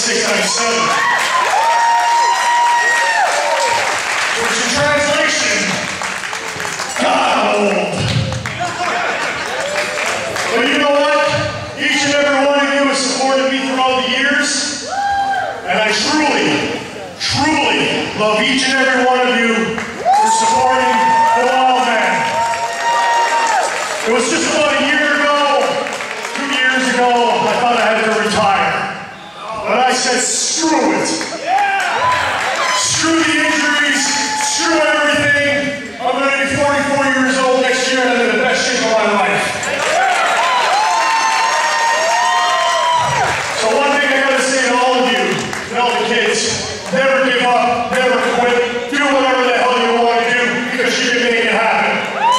96, 97. Which in translation, God old. But you know what? Each and every one of you has supported me through all the years, and I truly love each and every one of you for supporting the Wild Man. It was just about a year ago, 2 years ago, I thought I had to retire. But I said, screw it. Screw the injuries, screw everything. I'm going to be 44 years old next year and I'm in the best shape of my life. So one thing I got to say to all of you, and all the kids, never give up, never quit, do whatever the hell you want to do because you can make it happen.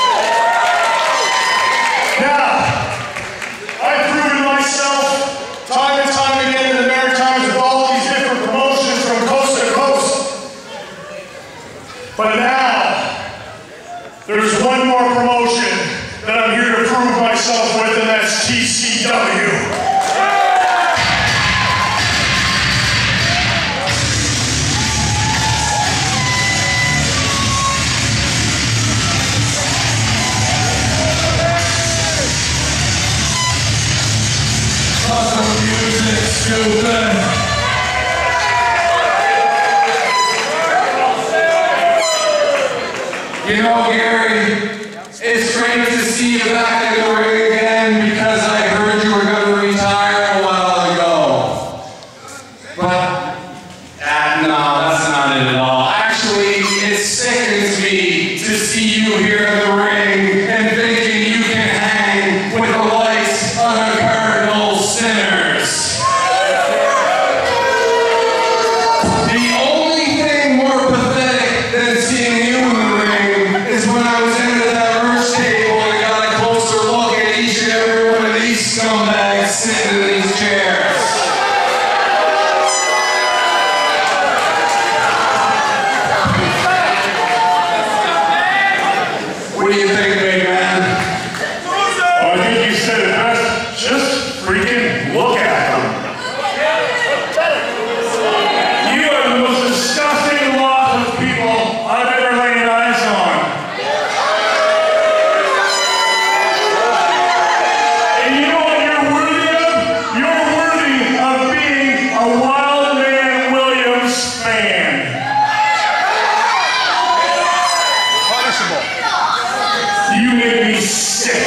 Now, I've proven myself time and time again in the Maritimes with all these different promotions from coast to coast. But now, there's one more promotion that I'm here to prove myself with, and that's TCW. Stupid. You know, Gary, it's great to see you back in the ring again because I heard you were going to retire a while ago. But, no, that's not it at all. Actually, it sickens me to see you here in the ring and thinking you can hang with the likes of the Cardinal Sinners. Sitting in these chairs. What do you think, big man? I think you said it best. Just freaking look at them. You are the most disgusting lot of people I've ever laid eyes on. And you know what you're worthy of? You're worthy of being a Wild Man Williams fan. Punishable. You make me sick.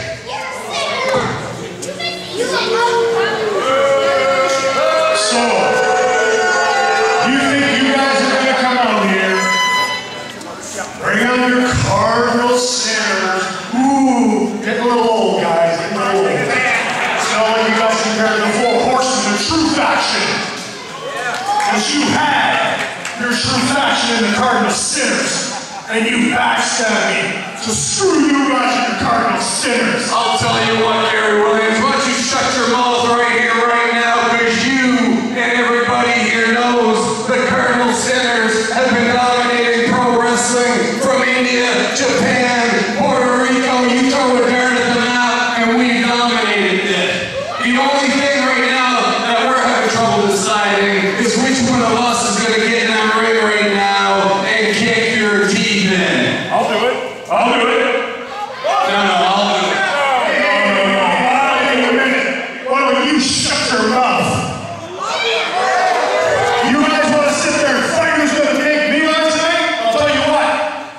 So, you think you guys are going to come out here, bring out your Cardinal Sinners? Ooh, getting a little old, guys. Getting a little old. It's not like you guys compared to the Four Horsemen of True Faction. Because you had your True Faction in the Cardinal Sinners, and you backstabbed me. So screw you guys and your Cardinal Sinners. I'll tell you what, Gary Williams, why don't you shut your mouth right here, right now, because you and everybody here knows the Cardinal Sinners have been dominating pro wrestling from India, Japan, Puerto Rico. You throw a dart at the map, and we dominated it. The only thing right now that we're having trouble deciding is which one of us is going to get in that ring right now and kick your teeth in. I'll do it. I'll do it. No, I'll do it. No. Wait a minute. Why don't you shut your mouth? You guys want to sit there and fight who's going to make me on tonight? I'll tell you what.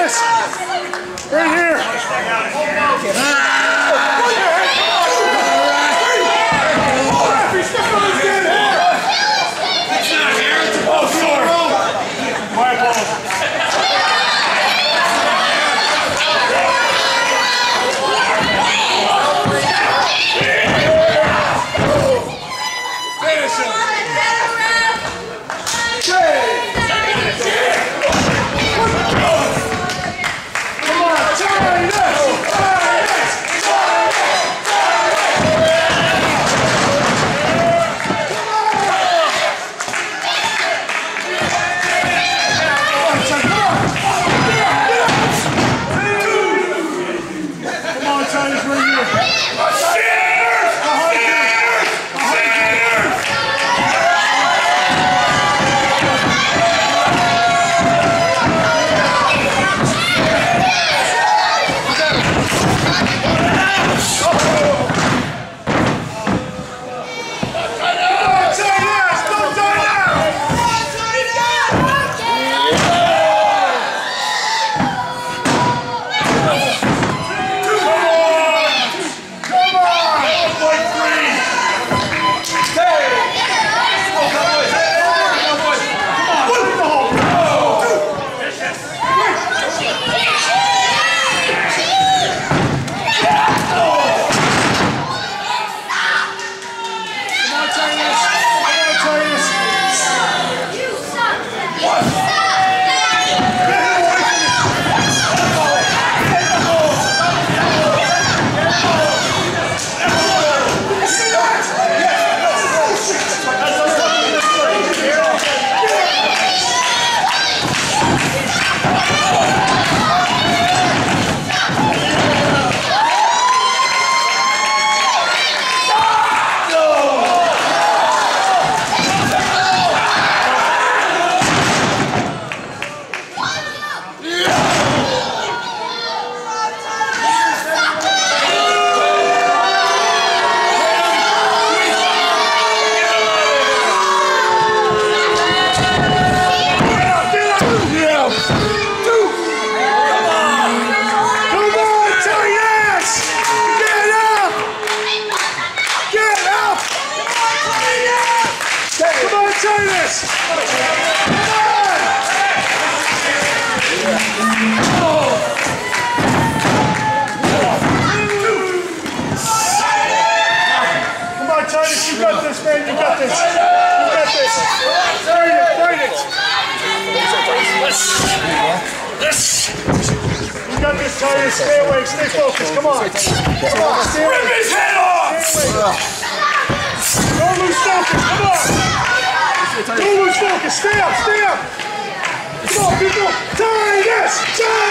Titus! Right here! Titus! Come on, Titus, you got this, man, you got this. You got this. Fight it. You got this, Titus. Stay away, stay focused. Come on. Come on, stay away. Rip his head off! Stay away. Don't lose focus, come on. Don't lose focus, stay up. Come on, people. Titus!